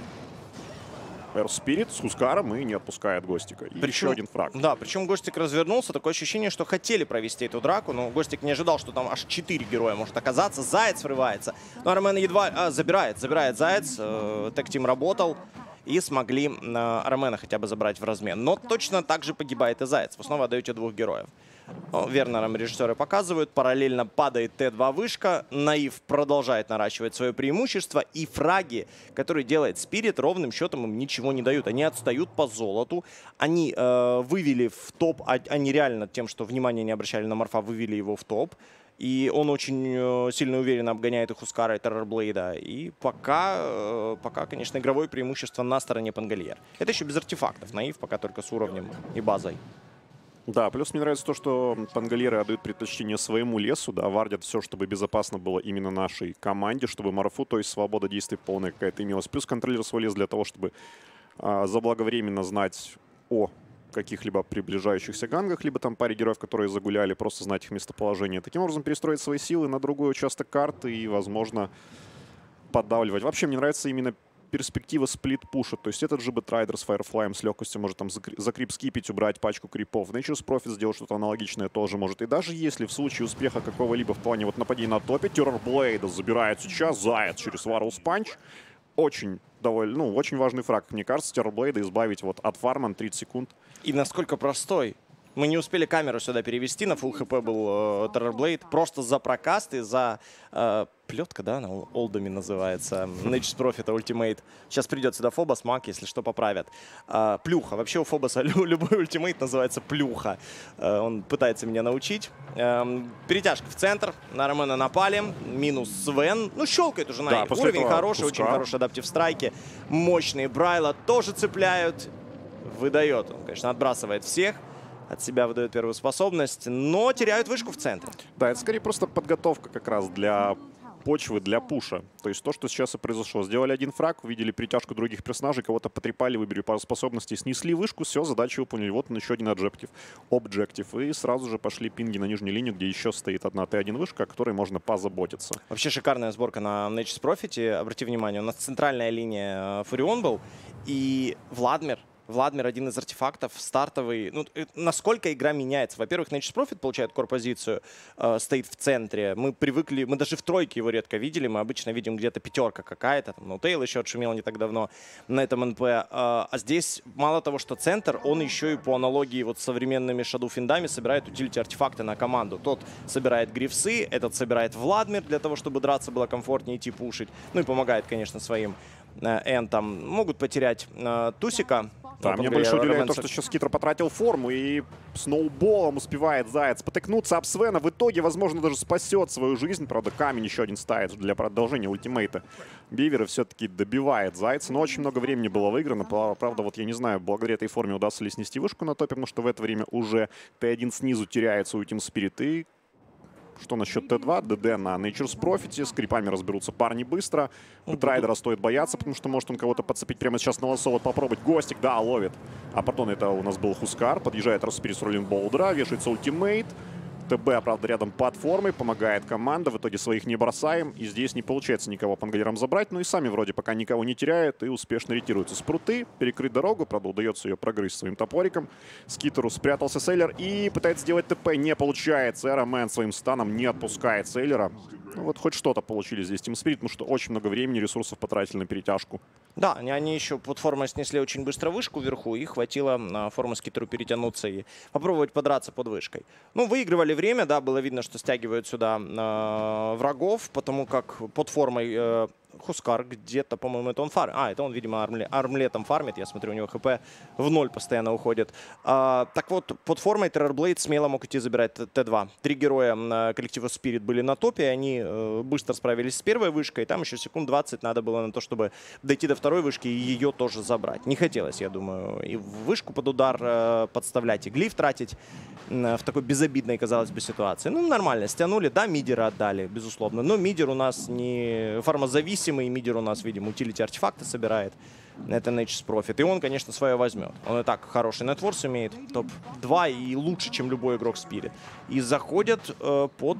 Speaker 5: Air Spirit с Хускаром и не отпускает Гостика. И
Speaker 4: причем,
Speaker 5: еще один фраг.
Speaker 4: Да, причем Гостик развернулся. Такое ощущение, что хотели провести эту драку, но Гостик не ожидал, что там аж четыре героя может оказаться. Заяц врывается. Но Армен едва а, забирает, забирает Заяц. Э, Тег-тим работал. И смогли э, Армена хотя бы забрать в размен. Но точно так же погибает и Заяц. Вы снова отдаете двух героев. Ну, верно, нам режиссеры показывают. Параллельно падает Т два вышка. Наив продолжает наращивать свое преимущество. И фраги, которые делает Спирит, ровным счетом им ничего не дают. Они отстают по золоту. Они э, вывели в топ. Они реально тем, что внимание не обращали на Морфа, вывели его в топ. И он очень э, сильно уверенно обгоняет и Хускара, и Террорблейда. И пока, э, пока, конечно, игровое преимущество на стороне Пангольер. Это еще без артефактов. Наив пока только с уровнем и базой.
Speaker 5: Да, плюс мне нравится то, что пангольеры отдают предпочтение своему лесу, да, вардят все, чтобы безопасно было именно нашей команде, чтобы Морфу, то есть свобода действий полная какая-то имелась. Плюс контроллер свой лес для того, чтобы а, заблаговременно знать о каких-либо приближающихся гангах, либо там паре героев, которые загуляли, просто знать их местоположение. Таким образом перестроить свои силы на другой участок карты и, возможно, поддавливать. Вообще мне нравится именно перспектива сплит-пуша. То есть этот же Бэтрайдер с Firefly с легкостью может там за крип скипить, убрать пачку крипов. Nature's Prophet сделать что-то аналогичное тоже может. И даже если в случае успеха какого-либо в плане вот нападения на топе, Террорблейда забирает сейчас Заяц через Warl's Punch. Очень довольно, ну, очень важный фраг. Мне кажется, Террорблейда избавить вот от фарма на тридцать секунд.
Speaker 4: И насколько простой. Мы не успели камеру сюда перевести, на фулл хп был Террорблейд. Просто за прокасты, за э, плетка, да, на олдами называется. Nature's Prophet Ultimate. Сейчас придет сюда Фобос, Мак, если что, поправят. Э, плюха. Вообще у Фобоса любой ультимейт называется плюха. Э, он пытается меня научить. Э, перетяжка в центр. На Ромена напали. Минус Свен. Ну, щелкает уже на
Speaker 5: да,
Speaker 4: их. Уровень хороший,
Speaker 5: пуска.
Speaker 4: очень хороший адаптив страйки. Мощные Брайла тоже цепляют. Выдает он, конечно, отбрасывает всех. От себя выдает первую способность, но теряют вышку в центре.
Speaker 5: Да, это скорее просто подготовка как раз для почвы, для пуша. То есть то, что сейчас и произошло. Сделали один фраг, увидели притяжку других персонажей, кого-то потрепали, выбили пару способностей, снесли вышку, все, задачу выполнили. Вот он еще один объектив. Объектив. И сразу же пошли пинги на нижнюю линию, где еще стоит одна Т один вышка, о которой можно позаботиться.
Speaker 4: Вообще шикарная сборка на Nature's Prophet. Обрати внимание, у нас центральная линия Фурион был, и Владмир. Владмир один из артефактов, стартовый. Ну, насколько игра меняется? Во-первых, Nature's Prophet получает кор-позицию, э, стоит в центре. Мы привыкли, мы даже в тройке его редко видели. Мы обычно видим где-то пятерка какая-то. Там Ноутейл еще отшумел не так давно на этом эн пэ. Э, а здесь мало того, что центр, он еще и по аналогии вот с современными шадоу-финдами собирает утилити-артефакты на команду. Тот собирает грифсы, этот собирает Владмир для того, чтобы драться было комфортнее, идти пушить. Ну и помогает, конечно, своим э, энтам. Могут потерять э, Тусика.
Speaker 5: Да, меня больше удивляет то, что сейчас Скитер потратил форму и сноуболом успевает Заяц потыкнуться об Свена. В итоге, возможно, даже спасет свою жизнь. Правда, камень еще один ставит для продолжения ультимейта. Бивера все-таки добивает Зайца, но очень много времени было выиграно. Правда, вот я не знаю, благодаря этой форме удастся ли снести вышку на топе, потому что в это время уже Т один снизу теряется у Team Spirit. И что насчет Т два? ДД на Nature's Prophet. С крипами разберутся парни быстро. Бэтрайдера стоит бояться, потому что может он кого-то подцепить прямо сейчас на лосо. Вот попробовать. Гостик, да, ловит. А потом это у нас был Хускар. Подъезжает Распирис с роллинг Болдера. Вешается ультимейт. ТБ, правда, рядом платформой, помогает команда. В итоге своих не бросаем. И здесь не получается никого пангалером забрать. Ну и сами вроде пока никого не теряют и успешно ретируются. Спруты, перекрыть дорогу. Правда, удается ее прогрызть своим топориком. Скитеру спрятался Сейлер и пытается сделать ТП. Не получается. Эромэн своим станом не отпускает Сейлера. Ну вот хоть что-то получили здесь Team Spirit, потому что очень много времени, ресурсов потратили на перетяжку.
Speaker 4: Да, они, они еще под формой снесли очень быстро вышку вверху, и хватило на форму Скитеру перетянуться и попробовать подраться под вышкой. Ну, выигрывали время, да, было видно, что стягивают сюда э, врагов, потому как под формой э, Хускар где-то, по-моему, это он фармит. А, это он, видимо, армле, армлетом фармит. Я смотрю, у него ХП в ноль постоянно уходит. А, так вот, под формой Terrorblade смело мог идти забирать Т два. Три героя э, коллектива Spirit были на топе, они э, быстро справились с первой вышкой. Там еще секунд двадцать надо было на то, чтобы дойти до второй вышки и ее тоже забрать. Не хотелось, я думаю, и вышку под удар э, подставлять, и глиф тратить э, в такой безобидной, казалось бы, ситуации. Ну, нормально, стянули, да, мидера отдали, безусловно. Но мидер у нас не фармозависимый, мидер у нас, видим, утилити артефакты собирает. Это Nature's Profit. И он, конечно, свое возьмет. Он и так хороший нетворс имеет, топ два и лучше, чем любой игрок Spirit. И заходят э, под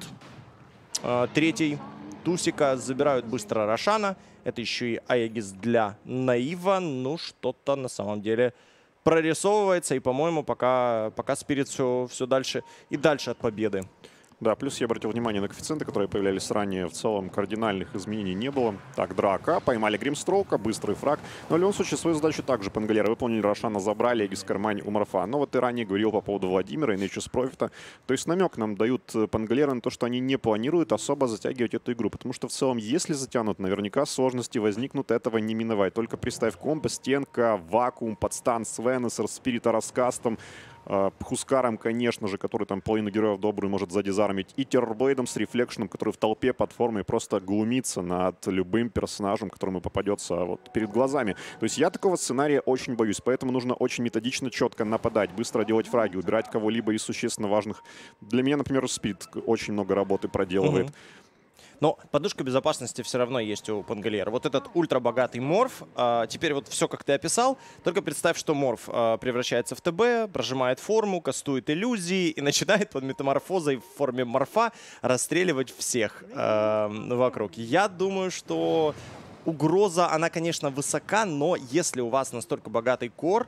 Speaker 4: э, третий тусика, забирают быстро Рошана. Это еще и Аегис для Наива. Ну, что-то на самом деле прорисовывается. И, по-моему, пока, пока Spirit все, все дальше и дальше от победы.
Speaker 5: Да, плюс я обратил внимание на коэффициенты, которые появлялись ранее. В целом кардинальных изменений не было. Так, драка. Поймали Гримстроука, быстрый фраг. Но в любом случае свою задачу также пангалеры выполнили. Рошана забрали, Эгис в кармане у Морфа. Но вот ты ранее говорил по поводу Владимира и Nature's Profit. То есть намек нам дают пангалеры на то, что они не планируют особо затягивать эту игру. Потому что в целом, если затянут, наверняка сложности возникнут, этого не миновать. Только представь комбо, стенка, вакуум, подстан, Свенесер, Спирита раскастом. Хускаром, конечно же, который там половину героев добрую может задизармить, и Террорблейдом с рефлекшеном, который в толпе под формой просто глумится над любым персонажем, которому попадется вот перед глазами. То есть я такого сценария очень боюсь, поэтому нужно очень методично, четко нападать, быстро делать фраги, убирать кого-либо из существенно важных. Для меня, например, Спид очень много работы проделывает.
Speaker 4: Угу. Но подушка безопасности все равно есть у Пангалера. Вот этот ультрабогатый морф, а, теперь вот все, как ты описал, только представь, что морф а, превращается в ТБ, прожимает форму, кастует иллюзии и начинает под метаморфозой в форме морфа расстреливать всех а, вокруг. Я думаю, что угроза, она, конечно, высока, но если у вас настолько богатый кор,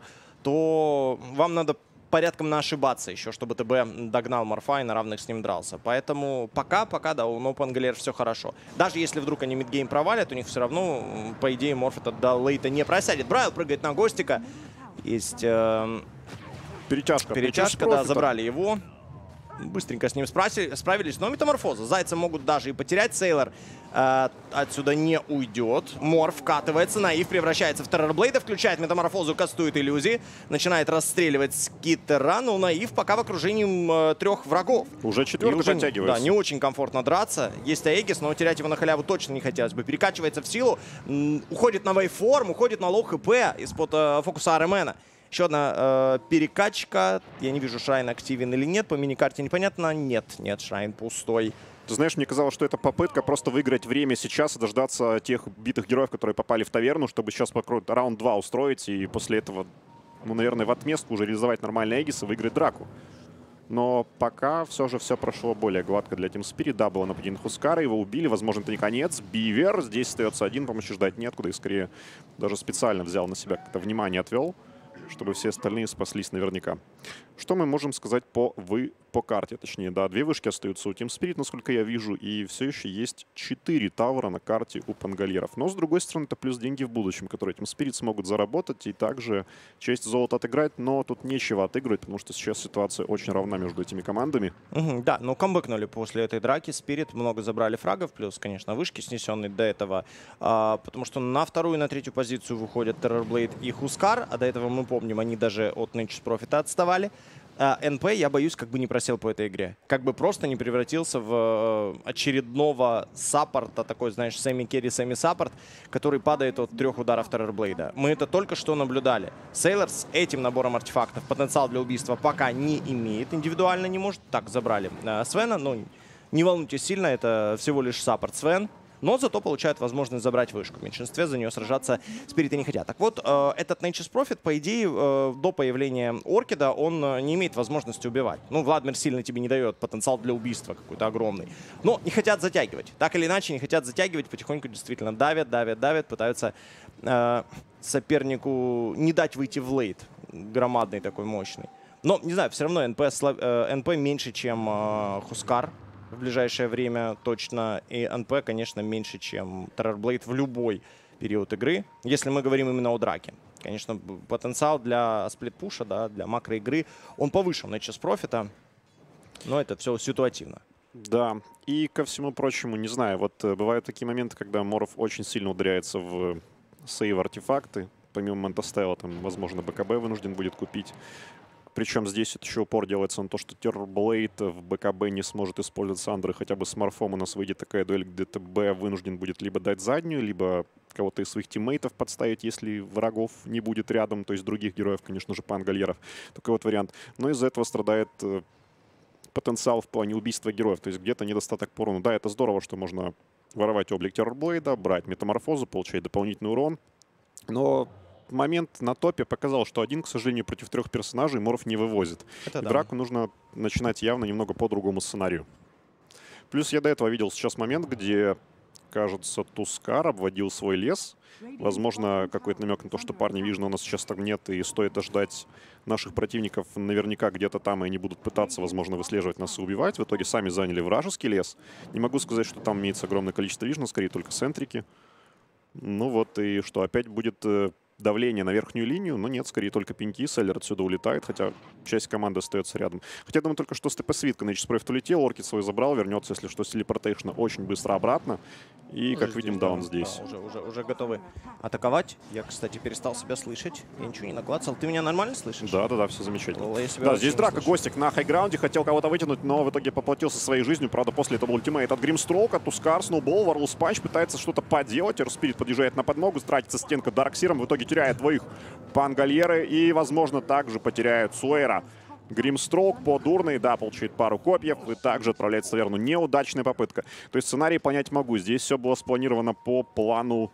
Speaker 4: то вам надо порядком наошибаться еще, чтобы ТБ догнал Морфа и на равных с ним дрался. Поэтому пока, пока, да, у No Pangaler все хорошо. Даже если вдруг они мидгейм провалят, у них все равно, по идее, Морф это до лейта не просядет. Брайл прыгает на Гостика. Есть э,
Speaker 5: перетяжка.
Speaker 4: Перетяжка, да, забрали его. Быстренько с ним справились, но метаморфоза. Зайца могут даже и потерять. Сейлор э, отсюда не уйдет. Морф вкатывается, Наив превращается в Террорблейда, включает метаморфозу, кастует иллюзии, начинает расстреливать Скитера, но Наив пока в окружении э, трех врагов.
Speaker 5: Уже четвертый подтягивается.
Speaker 4: Да, не очень комфортно драться. Есть Аегис, но терять его на халяву точно не хотелось бы. Перекачивается в силу, уходит на вейформ, уходит на лоу хп из-под э, фокуса Аремена. Еще одна э, перекачка. Я не вижу, Шрайн активен или нет. По миникарте непонятно. Нет, нет, Шрайн пустой.
Speaker 5: Ты знаешь, мне казалось, что это попытка просто выиграть время сейчас и дождаться тех битых героев, которые попали в таверну, чтобы сейчас раунд два устроить и после этого, ну, наверное, в отместку уже реализовать нормальный Эгис и выиграть драку. Но пока все же все прошло более гладко для Team Spirit. Да, было нападение Хускара, его убили. Возможно, это не конец. Бивер здесь остается один, помощи ждать неоткуда. И скорее даже специально взял на себя, как-то внимание отвел, чтобы все остальные спаслись наверняка. Что мы можем сказать по, вы, по карте? Точнее, да, две вышки остаются у Team Spirit, насколько я вижу, и все еще есть четыре тавра на карте у пангалеров. Но, с другой стороны, это плюс деньги в будущем, которые Team Spirit смогут заработать и также часть золота отыграть, но тут нечего отыгрывать, потому что сейчас ситуация очень равна между этими командами.
Speaker 4: Угу, да, но камбэкнули после этой драки. Spirit много забрали фрагов, плюс, конечно, вышки снесенные до этого, а, потому что на вторую и на третью позицию выходят Terrorblade и Хускар, а до этого, мы помним, они даже от Nature's Profit отставали. А, эн пи, я боюсь, как бы не просел по этой игре. Как бы просто не превратился в э, очередного саппорта, такой, знаешь, семи-керри, семи-саппорт, который падает от трех ударов Террорблейда. Мы это только что наблюдали. Сейлор с этим набором артефактов потенциал для убийства пока не имеет, индивидуально не может. Так, забрали э, Свена, но не волнуйтесь сильно, это всего лишь саппорт Свен. но зато получают возможность забрать вышку. В меньшинстве за нее сражаться спириты не хотят. Так вот, э, этот Nature's Prophet, по идее, э, до появления Оркида он э, не имеет возможности убивать. Ну, Владимир сильно тебе не дает потенциал для убийства какой-то огромный. Но не хотят затягивать. Так или иначе, не хотят затягивать, потихоньку действительно давят, давят, давят, пытаются э, сопернику не дать выйти в лейт. Громадный такой, мощный. Но, не знаю, все равно эн пэ, э, эн пэ меньше, чем э, Хускар в ближайшее время точно. И эн пэ, конечно, меньше, чем Terrorblade в любой период игры, если мы говорим именно о драке. Конечно, потенциал для сплитпуша, да, для макроигры, он повыше Nature's Prophet, но это все ситуативно.
Speaker 5: Да, и ко всему прочему, не знаю, вот бывают такие моменты, когда Моров очень сильно ударяется в сейв-артефакты. Помимо Мантастайла, там, возможно, бэ ка бэ вынужден будет купить. Причем здесь еще упор делается на то, что Terrorblade в бэ ка бэ не сможет использовать Сандеры. Хотя бы с Морфом у нас выйдет такая дуэль, где тэ бэ вынужден будет либо дать заднюю, либо кого-то из своих тиммейтов подставить, если врагов не будет рядом. То есть других героев, конечно же, пангольеров. Такой вот вариант. Но из-за этого страдает э, потенциал в плане убийства героев. То есть где-то недостаток по урону. Да, это здорово, что можно воровать облик Terrorblade, брать метаморфозу, получать дополнительный урон. Но момент на топе показал, что один, к сожалению, против трех персонажей Моров не вывозит.
Speaker 4: Это
Speaker 5: И
Speaker 4: да.
Speaker 5: драку нужно начинать явно немного по другому сценарию. Плюс я до этого видел сейчас момент, где, кажется, Тускар обводил свой лес. Возможно, какой-то намек на то, что парни Вижна у нас сейчас там нет, и стоит ожидать наших противников наверняка где-то там, и они будут пытаться, возможно, выслеживать нас и убивать. В итоге сами заняли вражеский лес. Не могу сказать, что там имеется огромное количество Вижна, скорее только центрики. Ну вот, и что, опять будет давление на верхнюю линию, но нет, скорее только пеньки. Селлер отсюда улетает, хотя часть команды остается рядом. Хотя я думаю только, что с ТП свитка Nature's Prophet улетел, Оркид свой забрал, вернется, если что, с телепортейшна очень быстро обратно. И,
Speaker 4: Уже
Speaker 5: как видим,
Speaker 4: здесь,
Speaker 5: да,
Speaker 4: да,
Speaker 5: он здесь.
Speaker 4: да, уже, уже, уже готовы атаковать. Я, кстати, перестал себя слышать. Я ничего не наклацал. Ты меня нормально слышишь?
Speaker 5: Да-да-да, все замечательно.
Speaker 4: Лол, я себя
Speaker 5: Да,
Speaker 4: очень
Speaker 5: здесь
Speaker 4: не
Speaker 5: драка.
Speaker 4: слышу.
Speaker 5: Гостик на хайграунде хотел кого-то вытянуть, но в итоге поплатился своей жизнью. Правда, после этого ультимейт от Гримстроука, Тускар, Сноубол, Варлус Панч пытается что-то поделать. Эрспирит подъезжает на подмогу, тратится стенка Дарксиром, в итоге теряет двоих пангольеры и, возможно, также потеряют Суэра. Гримстроук по дурной, да, получает пару копьев и также отправляется в таверну. Неудачная попытка. То есть сценарий понять могу. Здесь все было спланировано по плану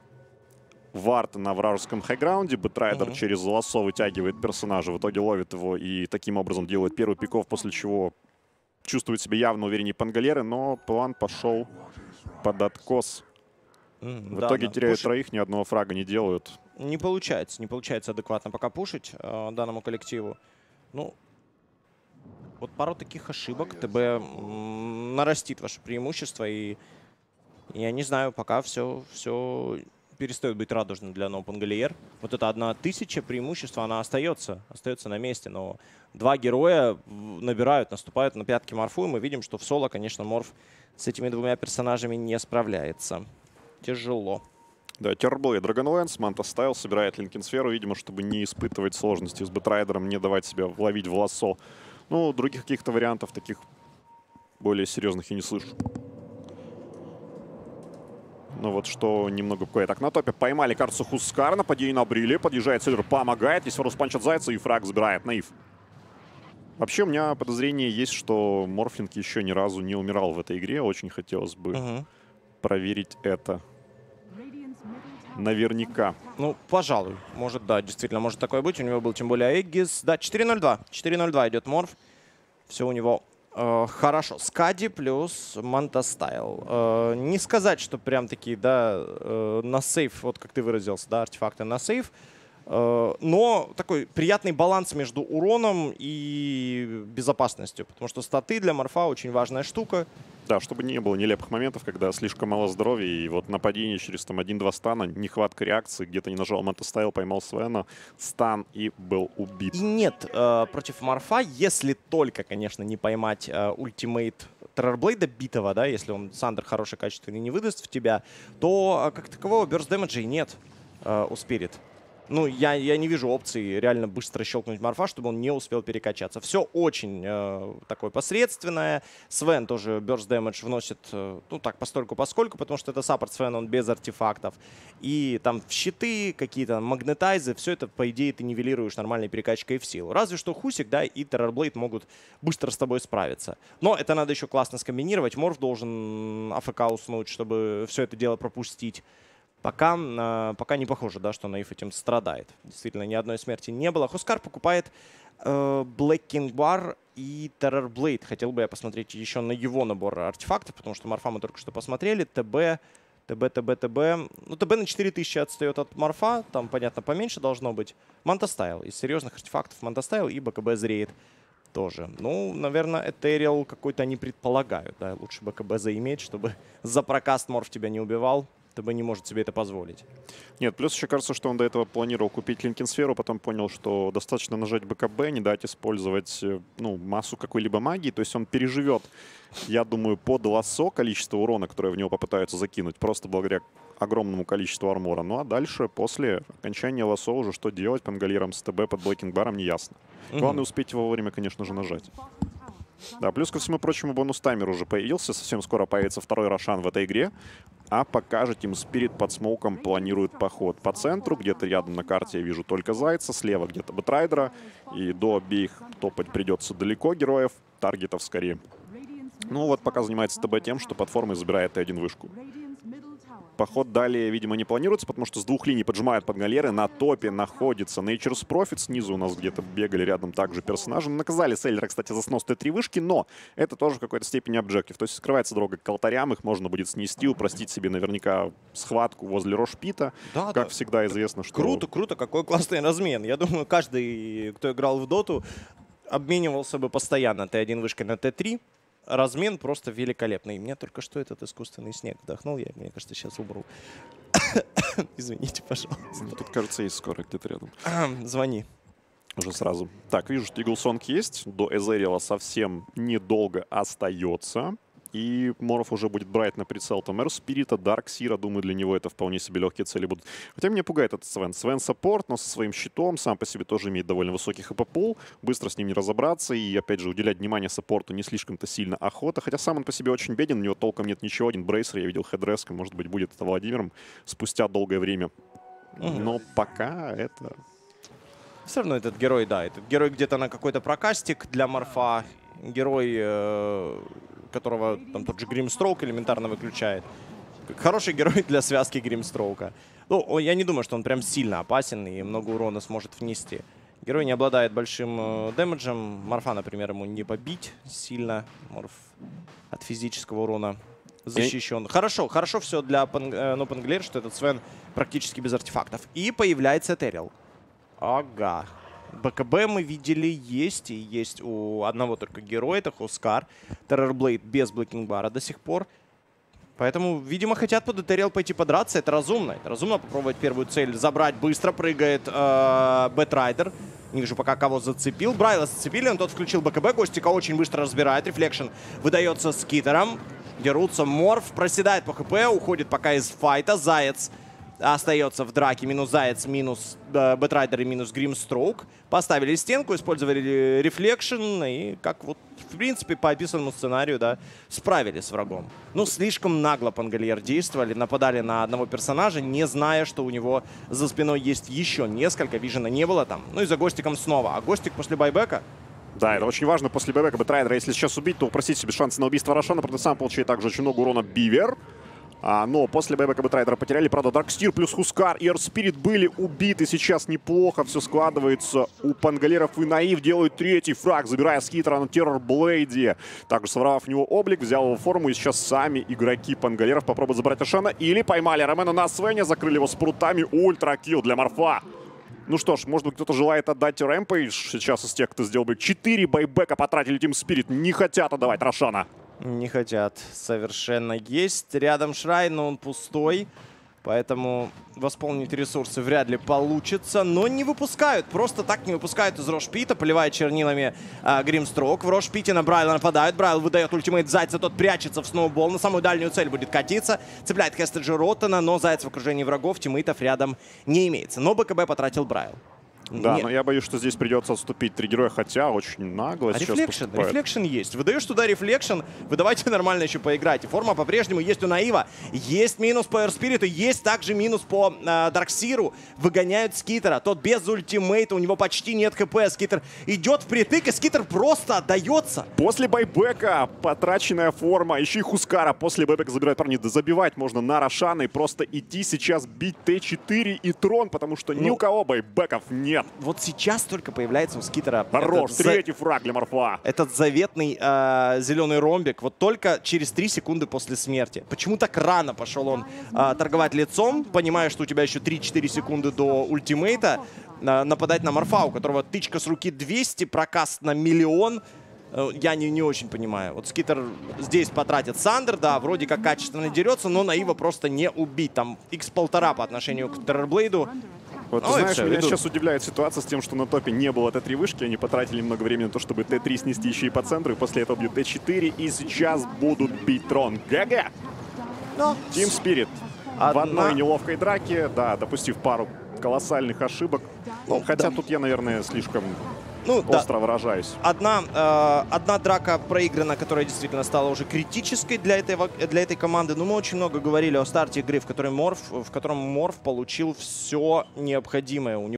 Speaker 5: Варта на вражеском хайграунде. Бэтрайдер
Speaker 4: Uh-huh.
Speaker 5: через лассо вытягивает персонажа, в итоге ловит его и таким образом делает первый пиков, после чего чувствует себя явно увереннее пангольеры, но план пошел под откос.
Speaker 4: Mm,
Speaker 5: В
Speaker 4: да,
Speaker 5: итоге
Speaker 4: да.
Speaker 5: теряют
Speaker 4: Пуш-
Speaker 5: троих, ни одного фрага не делают.
Speaker 4: Не получается, не получается адекватно пока пушить э, данному коллективу. Ну, вот пару таких ошибок ТБ м, нарастит ваше преимущество, и я не знаю, пока все, все перестает быть радужным для Ноупангольер. Вот эта одна тысяча преимущества, она остается, остается на месте, но два героя набирают, наступают на пятки Морфу, и мы видим, что в соло, конечно, Морф с этими двумя персонажами не справляется. Тяжело.
Speaker 5: Да, Terrorblade, Dragonlance, Манта Стайл собирает Линкенсферу, видимо, чтобы не испытывать сложности с Бэтрайдером, не давать себя ловить в лассо. Ну, других каких-то вариантов таких более серьезных я не слышу. Ну вот что немного кое. Так, на топе поймали карту Хускар, нападение на Бриле, подъезжает Селлер, помогает, здесь Варлус Панч от Зайца и фраг забирает Наив. Вообще у меня подозрение есть, что Морфлинг еще ни разу не умирал в этой игре, очень хотелось бы
Speaker 4: Угу.
Speaker 5: проверить это. Наверняка.
Speaker 4: Ну, пожалуй. Может, да, действительно, может такое быть. У него был тем более Эггис. Да, четыре ноль два. четыре ноль два идет Морф. Все у него э, хорошо. Скади плюс Мантастайл. Э, не сказать, что прям такие, да, э, на сейф, вот как ты выразился, да, артефакты на сейф. Э, но такой приятный баланс между уроном и безопасностью. Потому что статы для Морфа очень важная штука.
Speaker 5: Да, чтобы не было нелепых моментов, когда слишком мало здоровья, и вот нападение через там один-два стана, нехватка реакции, где-то не нажал Мантастайл, поймал Свена, стан и был убит.
Speaker 4: И нет э, против Морфа, если только, конечно, не поймать э, ультимейт Террорблейда битого, да, если он Сандер хороший, качественный не выдаст в тебя, то э, как такового бёрст дэмэджа и нет э, у Спирит. Ну, я, я не вижу опции реально быстро щелкнуть Марфа, чтобы он не успел перекачаться. Все очень э, такое посредственное. Свен тоже burst damage вносит, э, ну так, постольку поскольку, потому что это саппорт Свен, он без артефактов. И там щиты, какие-то магнетайзы, все это, по идее, ты нивелируешь нормальной перекачкой в силу. Разве что Хусик, да, и Террорблейд могут быстро с тобой справиться. Но это надо еще классно скомбинировать. Морф должен АФК уснуть, чтобы все это дело пропустить. Пока, э, пока не похоже, да, что Наив этим страдает. Действительно, ни одной смерти не было. Хускар покупает э, Black King Bar и Terrorblade. Хотел бы я посмотреть еще на его набор артефактов, потому что Марфа мы только что посмотрели. ТБ, ТБ, ТБ, ТБ. Ну, ТБ на четыре тысячи отстает от Марфа. Там, понятно, поменьше должно быть. Мантастайл. Из серьезных артефактов Мантастайл и БКБ зреет тоже. Ну, наверное, Этериал какой-то они предполагают. Да? Лучше БКБ заиметь, чтобы за прокаст Морф тебя не убивал. ТБ не может себе это позволить.
Speaker 5: Нет, плюс еще кажется, что он до этого планировал купить Линкин-сферу, потом понял, что достаточно нажать БКБ, не дать использовать ну, массу какой-либо магии. То есть он переживет, я думаю, под лассо количество урона, которое в него попытаются закинуть, просто благодаря огромному количеству армора. Ну а дальше, после окончания лассо, уже что делать пангалиром с ТБ под блокинг-баром, не ясно. Mm-hmm. Главное успеть его вовремя, конечно же, нажать. Да, плюс ко всему прочему бонус-таймер уже появился. Совсем скоро появится второй Рошан в этой игре. А пока же Team Spirit под смоуком планирует поход по центру. Где-то рядом на карте я вижу только Зайца, слева где-то Бэтрайдера. И до обеих топать придется далеко героев, таргетов скорее. Ну вот пока занимается ТБ тем, что под формой забирает Т один вышку. Поход далее, видимо, не планируется, потому что с двух линий поджимают под галеры. На топе находится Nature's Prophet. Снизу у нас где-то бегали рядом также персонажи. Наказали Селлера, кстати, за снос Т три вышки, но это тоже в какой-то степени объектив. То есть скрывается дорога к алтарям, их можно будет снести, упростить себе наверняка схватку возле Рошпита. Да, как да. всегда известно, что...
Speaker 4: Круто, круто, какой классный размен. Я думаю, каждый, кто играл в доту, обменивался бы постоянно Т один вышкой на Т три. Размен просто великолепный. Мне только что этот искусственный снег вдохнул. Я, мне кажется, сейчас умру. Извините, пожалуйста.
Speaker 5: Ну, тут, кажется, есть скоро где-то рядом.
Speaker 4: Звони.
Speaker 5: Уже сразу. Так, вижу, что Иглсонг есть. До Эзериала совсем недолго остается. И Морф уже будет брать на прицел там Эр Спирита, Дарк Сира. Думаю, для него это вполне себе легкие цели будут. Хотя меня пугает этот Свен. Свен саппорт, но со своим щитом сам по себе тоже имеет довольно высокий хп-пул. Быстро с ним не разобраться. И, опять же, уделять внимание саппорту не слишком-то сильно охота. Хотя сам он по себе очень беден. У него толком нет ничего. Один брейсер, я видел хедреск. Может быть, будет это Владимиром спустя долгое время. Mm-hmm. Но пока это...
Speaker 4: Все равно этот герой, да. Этот герой где-то на какой-то прокастик для Морфа. Герой... Э которого там тот же Гримстроук элементарно выключает. Хороший герой для связки Гримстроука. Ну, я не думаю, что он прям сильно опасен и много урона сможет внести. Герой не обладает большим э, дэмэджем. Морфа, например, ему не побить сильно. Морф от физического урона защищен. И... Хорошо, хорошо все для Пан, э, ну, Пангалер, что этот Свен практически без артефактов. И появляется Этериал. Ага. БКБ мы видели есть, и есть у одного только героя, это Хускар. Террорблейд без блокинг-бара до сих пор. Поэтому, видимо, хотят под Этериал пойти подраться. Это разумно. Это разумно попробовать первую цель забрать. Быстро прыгает э, Бэтрайдер. Не вижу пока кого зацепил. Брайла зацепили, он тот включил БКБ. Гостика очень быстро разбирает. Рефлекшн выдается скитером. Дерутся. Морф проседает по хп, уходит пока из файта. Заяц остается в драке. Минус Заяц, минус э, Бэтрайдер и минус Гримстроук. Поставили стенку, использовали рефлекшн. И как вот, в принципе, по описанному сценарию, да, справились с врагом. Ну, слишком нагло Пангальер действовали. Нападали на одного персонажа, не зная, что у него за спиной есть еще несколько. Вижена не было там. Ну и за Гостиком снова. А Гостик после байбека...
Speaker 5: Да, это очень важно после байбека Бэтрайдера. Если сейчас убить, то упростить себе шансы на убийство Рошана. Правда, сам получает также очень много урона Бивер. А, но после байбека Бэтрайдера потеряли. Правда, Даркстир плюс Хускар и Эрспирит были убиты. Сейчас неплохо все складывается. У Пангалеров и Наив делают третий фраг, забирая скитера на Террорблейде. Также соврав в него облик, взял его форму. И сейчас сами игроки Пангалеров попробуют забрать Рошана. Или поймали Ромена на Свене, закрыли его спрутами. Ультракилл для Морфа. Ну что ж, может быть, кто-то желает отдать Рэмпейдж. Сейчас из тех, кто сделал бы четыре байбека, потратили Team Spirit. Не хотят отдавать Рошана.
Speaker 4: Не хотят. Совершенно есть. Рядом Шрайн, но он пустой. Поэтому восполнить ресурсы вряд ли получится, но не выпускают. Просто так не выпускают из Рошпита, поливает чернилами э, Гримстрок. В Рошпите на Брайла нападают. Брайл выдает ультимейт Зайца, тот прячется в сноубол. На самую дальнюю цель будет катиться. Цепляет Хестеджа Роттена, но Заяц в окружении врагов, тиммейтов рядом не имеется. Но БКБ потратил Брайл.
Speaker 5: Да,
Speaker 4: Нет.
Speaker 5: но я боюсь, что здесь придется отступить три героя, хотя очень нагло
Speaker 4: А
Speaker 5: сейчас
Speaker 4: рефлекшн,
Speaker 5: поступает.
Speaker 4: рефлекшн есть. Выдаешь туда рефлекшн, вы давайте нормально еще поиграть. И форма по-прежнему есть у Наива. Есть минус по Эрспириту, есть также минус по э, Дарксиру. Выгоняют Скитера. Тот без ультимейта, у него почти нет хп. Скитер идет впритык, и Скитер просто отдается.
Speaker 5: После байбека потраченная форма. Еще и Хускара после байбека забирает парни. Да забивать можно на Рошана и просто идти сейчас бить Т четыре и Трон, потому что ни
Speaker 4: Ну,
Speaker 5: у кого байбеков нет.
Speaker 4: Вот сейчас только появляется у Скитера
Speaker 5: Хорош,
Speaker 4: этот, за-
Speaker 5: третий фраг для Морфа.
Speaker 4: этот заветный э, зеленый ромбик. Вот только через три секунды после смерти. Почему так рано пошел он э, торговать лицом, понимая, что у тебя еще три-четыре секунды до ультимейта, э, нападать на Морфа, у которого тычка с руки двести, прокаст на миллион. Э, я не, не очень понимаю. Вот Скитер здесь потратит Сандер, да, вроде как качественно дерется, но Наива просто не убить. Там икс полтора по отношению к Террорблейду.
Speaker 5: Вот, ты
Speaker 4: Ну и
Speaker 5: знаешь,
Speaker 4: всё,
Speaker 5: меня
Speaker 4: идут.
Speaker 5: сейчас удивляет ситуация с тем, что на топе не было Т три вышки, они потратили много времени на то, чтобы Т три снести еще и по центру, и после этого бьют Т четыре, и сейчас будут бить Трон. ГГ!
Speaker 4: Но
Speaker 5: Team Spirit
Speaker 4: Одна-
Speaker 5: в одной неловкой драке, да, допустив пару колоссальных ошибок. Ну, хотя
Speaker 4: да.
Speaker 5: тут я, наверное, слишком
Speaker 4: ну, да.
Speaker 5: остро выражаюсь.
Speaker 4: Одна, э, одна драка проиграна, которая действительно стала уже критической для этой, для этой команды. Но мы очень много говорили о старте игры, в которой Морф, в котором Морф получил все необходимое. У него